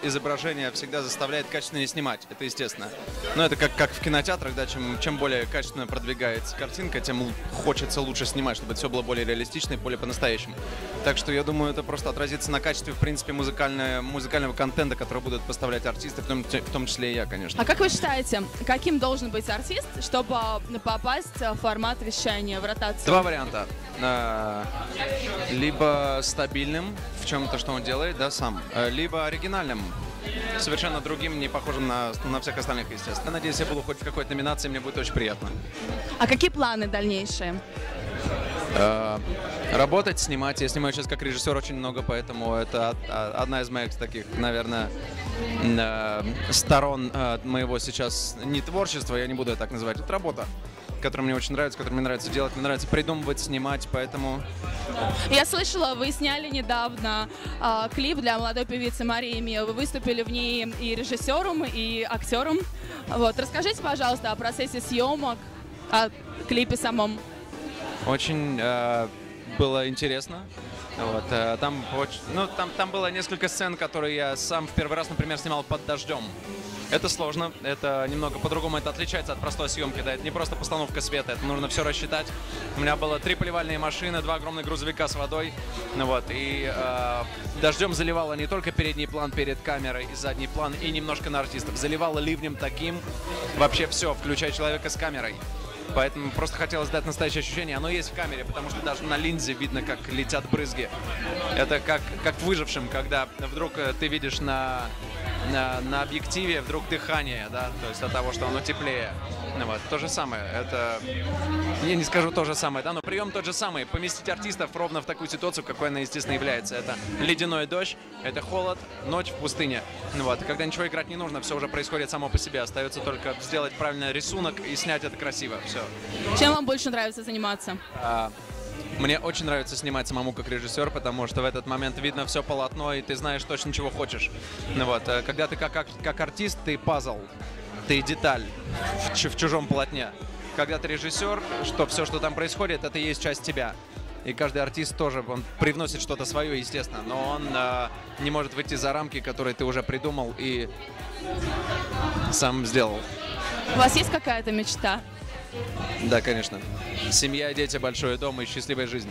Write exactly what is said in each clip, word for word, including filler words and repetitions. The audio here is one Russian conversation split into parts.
изображение всегда заставляет качественнее снимать, это естественно. Но это как, как в кинотеатрах, да, чем, чем более качественно продвигается картинка, тем хочется лучше снимать, чтобы все было более реалистично и более по-настоящему. Так что я думаю, это просто отразится на качестве, в принципе, музыкального, музыкального контента, который будут поставлять артисты, в том, в том числе и я, конечно. А как вы считаете, каким должен быть артист, чтобы попасть в формат вещания, в ротацию? Два варианта. Либо стабильным в чем-то, что он делает, да, сам, либо оригинальным, совершенно другим, не похожим на, на всех остальных, естественно. Надеюсь, я буду хоть в какой-то номинации, мне будет очень приятно. А какие планы дальнейшие? Работать, снимать. Я снимаю сейчас как режиссер очень много, поэтому это одна из моих таких, наверное, сторон моего сейчас не творчества, я не буду это так называть, это работа, которая мне очень нравится, которую мне нравится делать, мне нравится придумывать, снимать, поэтому... Я слышала, вы сняли недавно э, клип для молодой певицы Марии Миа. Вы выступили в ней и режиссером, и актером. Вот. Расскажите, пожалуйста, о процессе съемок, о клипе самом. Очень э, было интересно. Вот, э, там, ну, там, там было несколько сцен, которые я сам в первый раз, например, снимал под дождем. Это сложно, это немного по-другому, это отличается от простой съемки, да, это не просто постановка света, это нужно все рассчитать. У меня было три поливальные машины, два огромных грузовика с водой, ну вот, и э, дождем заливало не только передний план перед камерой и задний план, и немножко на артистов, заливало ливнем таким, вообще все, включая человека с камерой. Поэтому просто хотелось дать настоящее ощущение. Оно есть в камере, потому что даже на линзе видно, как летят брызги. Это как, как в «Выжившем», когда вдруг ты видишь на, на, на объективе вдруг дыхание, да, то есть от того, что оно теплее. Ну, вот, то же самое. Это, я не скажу то же самое, да, но прием тот же самый. Поместить артистов ровно в такую ситуацию, какой она, естественно, является. Это ледяной дождь, это холод, ночь в пустыне. Ну, вот, когда ничего играть не нужно, все уже происходит само по себе. Остается только сделать правильный рисунок и снять это красиво. Все. Чем вам больше нравится заниматься? А, мне очень нравится снимать самому как режиссер, потому что в этот момент видно все полотно, и ты знаешь точно, чего хочешь. Ну, вот, когда ты как, как, как артист, ты пазл. Ты деталь в, в чужом полотне. Когда ты режиссер, что все, что там происходит, это и есть часть тебя. И каждый артист тоже, он привносит что-то свое, естественно, но он э, не может выйти за рамки, которые ты уже придумал и сам сделал. У вас есть какая-то мечта? Да, конечно. Семья, дети, большой дом и счастливая жизнь.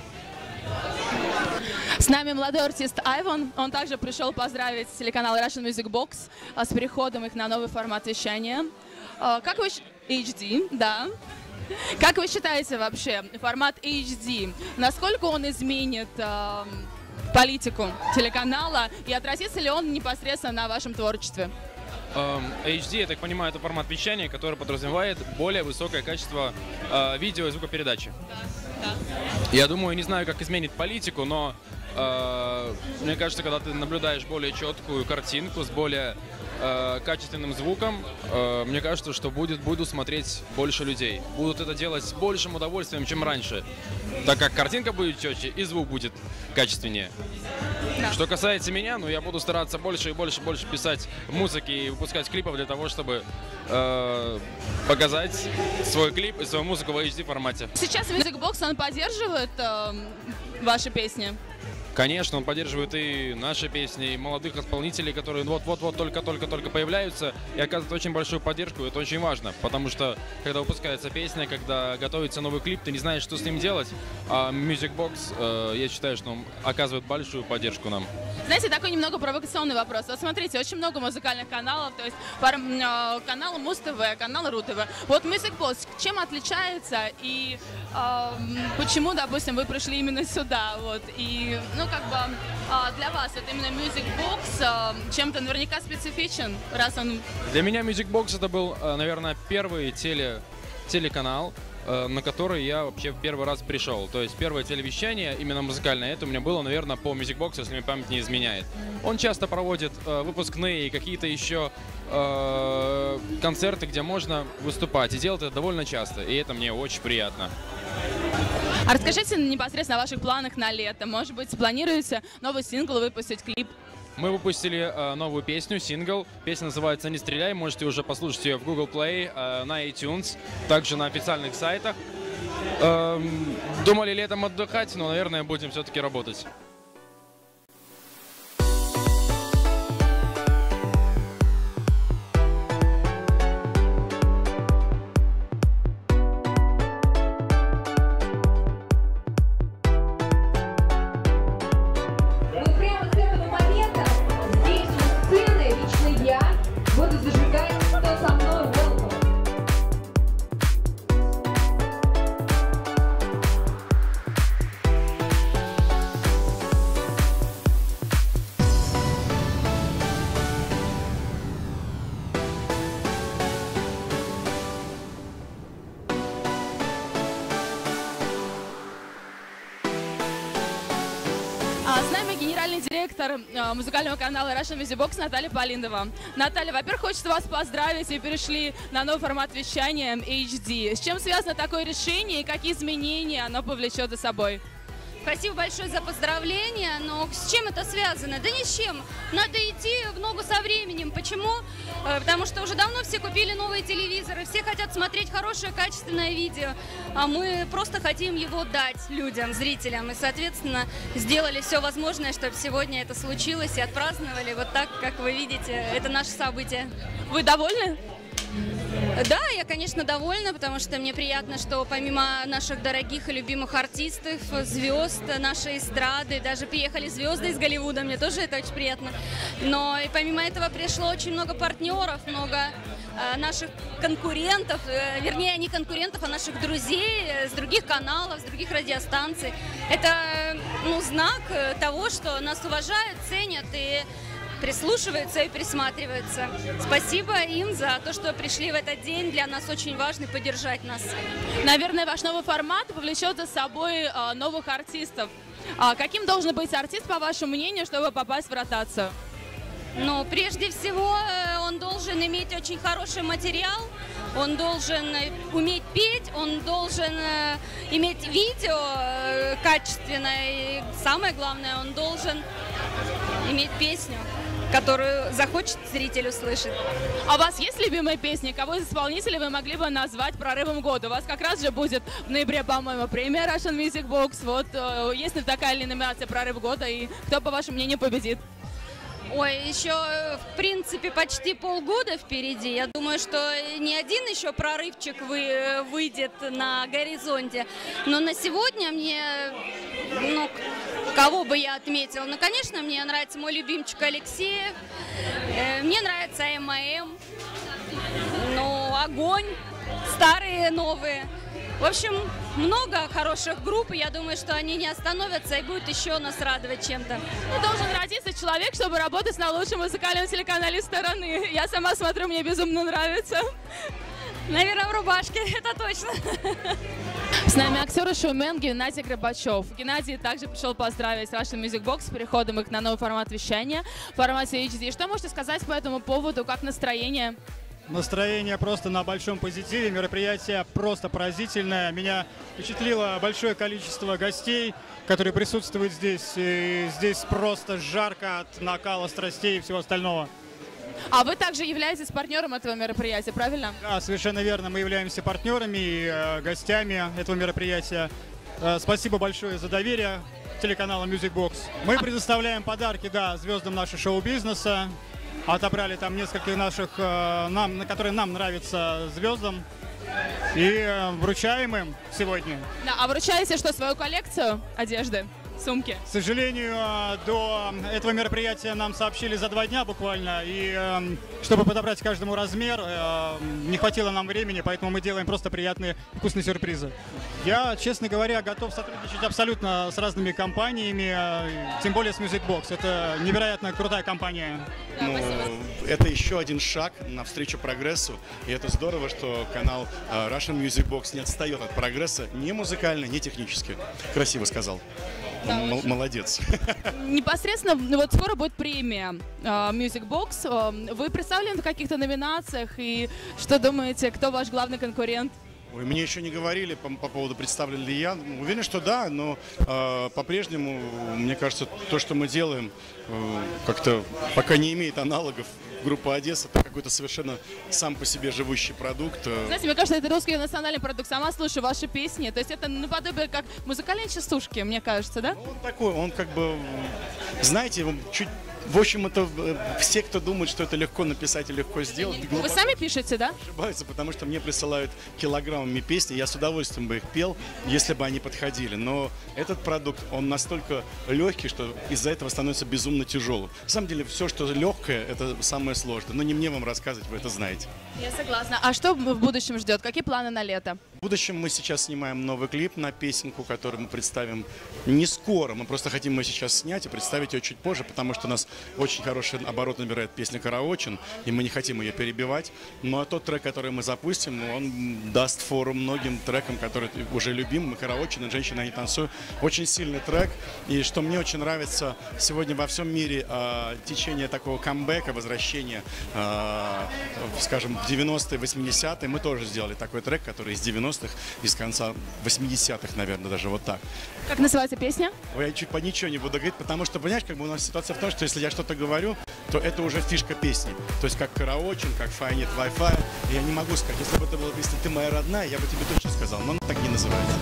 С нами молодой артист Айвон. Он также пришел поздравить телеканал Russian Music Box с переходом их на новый формат вещания. Как вы... эйч ди, да. Как вы считаете вообще, формат эйч ди, насколько он изменит э, политику телеканала и отразится ли он непосредственно на вашем творчестве? эйч ди, я так понимаю, это формат вещания, который подразумевает более высокое качество э, видео и звукопередачи. Да, да. Я думаю, не знаю, как изменит политику, но э, мне кажется, когда ты наблюдаешь более четкую картинку с более э, качественным звуком, э, мне кажется, что будет, будут смотреть больше людей. Будут это делать с большим удовольствием, чем раньше, так как картинка будет четче и звук будет качественнее. Да. Что касается меня, ну я буду стараться больше и больше и больше писать музыки и выпускать клипов для того, чтобы э, показать свой клип и свою музыку в эйч ди формате. Сейчас Music Box, он поддерживает э, ваши песни? Конечно, он поддерживает и наши песни, и молодых исполнителей, которые вот-вот-вот только-только-только появляются, и оказывает очень большую поддержку. Это очень важно, потому что, когда выпускается песня, когда готовится новый клип, ты не знаешь, что с ним делать, а Music Box, э, я считаю, что он оказывает большую поддержку нам. Знаете, такой немного провокационный вопрос. Вот смотрите, очень много музыкальных каналов, то есть пар, э, канал Муз-ТВ, канал Ру-ТВ. Вот Music Box чем отличается и э, почему, допустим, вы пришли именно сюда? Вот, и, ну, как бы для вас вот именно Music Box чем-то наверняка специфичен, раз он... Для меня Music Box это был, наверное, первый теле, телеканал, на который я вообще в первый раз пришел. То есть первое телевещание, именно музыкальное, это у меня было, наверное, по Music Box, если мне память не изменяет. Он часто проводит э, выпускные и какие-то еще э, концерты, где можно выступать. И делает это довольно часто, и это мне очень приятно. А расскажите непосредственно о ваших планах на лето. Может быть, планируете новый сингл выпустить, клип? Мы выпустили э, новую песню, сингл. Песня называется «Не стреляй». Можете уже послушать ее в Google Play, э, на iTunes, также на официальных сайтах. Э, думали летом отдыхать, но, наверное, будем все-таки работать. А с нами генеральный директор э, музыкального канала Russian Music Box Наталья Полиндова. Наталья, во-первых, хочется вас поздравить. Вы перешли на новый формат вещания эйч ди. С чем связано такое решение и какие изменения оно повлечет за собой? Спасибо большое за поздравления, но с чем это связано? Да ни с чем. Надо идти в ногу со временем. Почему? Потому что уже давно все купили новые телевизоры, все хотят смотреть хорошее, качественное видео, а мы просто хотим его дать людям, зрителям. И, соответственно, сделали все возможное, чтобы сегодня это случилось и отпраздновали вот так, как вы видите. Это наше событие. Вы довольны? Да, я, конечно, довольна, потому что мне приятно, что помимо наших дорогих и любимых артистов, звезд нашей эстрады, даже приехали звезды из Голливуда, мне тоже это очень приятно. Но и помимо этого пришло очень много партнеров, много э, наших конкурентов, э, вернее, не конкурентов, а наших друзей э, с других каналов, с других радиостанций. Это, ну, знак того, что нас уважают, ценят и прислушиваются и присматриваются. Спасибо им за то, что пришли в этот день. Для нас очень важно поддержать нас. Наверное, ваш новый формат повлечет за собой а, новых артистов. А каким должен быть артист, по вашему мнению, чтобы попасть в ротацию? Ну, прежде всего, он должен иметь очень хороший материал, он должен уметь петь, он должен иметь видео качественное. И самое главное, он должен иметь песню, которую захочет зритель услышать. А у вас есть любимые песни? Кого из исполнителей вы могли бы назвать прорывом года? У вас как раз же будет в ноябре, по-моему, премия Russian Music Box. Вот, э, есть ли такая ли номинация «Прорыв года» и кто, по вашему мнению, победит? Ой, еще, в принципе, почти полгода впереди. Я думаю, что ни один еще прорывчик вы, выйдет на горизонте. Но на сегодня мне, ну, кого бы я отметила? Ну, конечно, мне нравится мой любимчик Алексеев. Мне нравится эм эм. Ну, Огонь. Старые, новые. В общем, много хороших групп, и я думаю, что они не остановятся и будут еще нас радовать чем-то. Ну, должен родиться человек, чтобы работать на лучшем музыкальном телеканале страны. Я сама смотрю, мне безумно нравится. Наверное, в рубашке, это точно. С нами актер и шоумен Геннадий Горбачев. Геннадий также пришел поздравить Russian Music Box с переходом их на новый формат вещания в формате эйч ди. Что можете сказать по этому поводу, как настроение? Настроение просто на большом позитиве, мероприятие просто поразительное. Меня впечатлило большое количество гостей, которые присутствуют здесь. И здесь просто жарко от накала страстей и всего остального. А вы также являетесь партнером этого мероприятия, правильно? Да, совершенно верно. Мы являемся партнерами и э, гостями этого мероприятия. Э, спасибо большое за доверие телеканалу Music Box. Мы предоставляем подарки, да, звездам нашего шоу-бизнеса. Отобрали там несколько наших, э, нам, на которые нам нравятся звездам. И э, вручаем им сегодня. Да, а вручаете что, свою коллекцию одежды, сумки? К сожалению, э, до этого мероприятия нам сообщили за два дня буквально. И э, чтобы подобрать каждому размер, э, не хватило нам времени, поэтому мы делаем просто приятные, вкусные сюрпризы. Я, честно говоря, готов сотрудничать абсолютно с разными компаниями, э, тем более с Music Box. Это невероятно крутая компания. Да, Ну, спасибо. это еще один шаг навстречу прогрессу, и это здорово, что канал э, Russian Music Box не отстает от прогресса ни музыкально, ни технически. Красиво сказал. Да, М- очень. Молодец. Непосредственно, вот скоро будет премия э, Music Box. Э, Вы представлены в каких-то номинациях? И что думаете, кто ваш главный конкурент? Ой, мне еще не говорили по, по поводу, представлен ли я. Уверен, что да, но э, по-прежнему, мне кажется, то, что мы делаем, э, как-то пока не имеет аналогов. Группа Одесса — это какой-то совершенно сам по себе живущий продукт. Знаете, мне кажется, это русский национальный продукт. Сама слушаю ваши песни. То есть это наподобие как музыкальные частушки, мне кажется, да? Он такой, он как бы, знаете, он чуть... В общем, это э, все, кто думает, что это легко написать и легко сделать, Вы глубоко сами пишете, да? ошибаются, потому что мне присылают килограммами песни, я с удовольствием бы их пел, если бы они подходили. Но этот продукт, он настолько легкий, что из-за этого становится безумно тяжелым. На самом деле, все, что легкое, это самое сложное. Но не мне вам рассказывать, вы это знаете. Я согласна. А что в будущем ждет? Какие планы на лето? В будущем мы сейчас снимаем новый клип на песенку, который мы представим не скоро. Мы просто хотим ее сейчас снять и представить ее чуть позже, потому что у нас очень хороший оборот набирает песня «Караочин», и мы не хотим ее перебивать. Ну а тот трек, который мы запустим, он даст фору многим трекам, которые уже любим. Мы «Караочин» и «Женщина, не танцуй». Очень сильный трек. И что мне очень нравится, сегодня во всем мире э, течение такого камбэка, возвращения, э, скажем, в девяностые, восьмидесятые. Мы тоже сделали такой трек, который из девяностых, из конца восьмидесятых, наверное, даже вот так. Как называется песня? Ой, я чуть по ничего не буду говорить, потому что, понимаешь, как бы у нас ситуация в том, что если я что-то говорю, то это уже фишка песни. То есть как «Караочин», как «Фай нет Wi-Fi». Я не могу сказать, если бы это было, если ты моя родная, я бы тебе точно сказал, но она так не называется.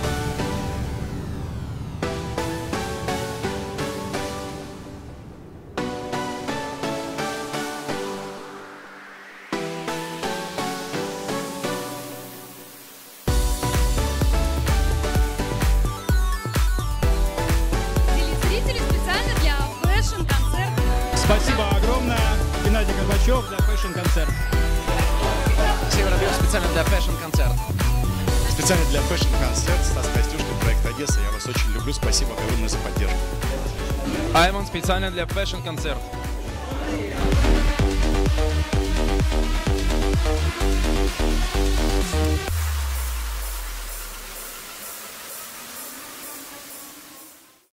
Спасибо огромное. Геннадий Горбачев для фэшн-концерт. Северодвиг специально для фэшн-концерт. Специально для фэшн-концерт Стас Костюшко, проект «Одесса». Я вас очень люблю. Спасибо огромное за поддержку. Айван специально для фэшн-концерт. We'll be right back.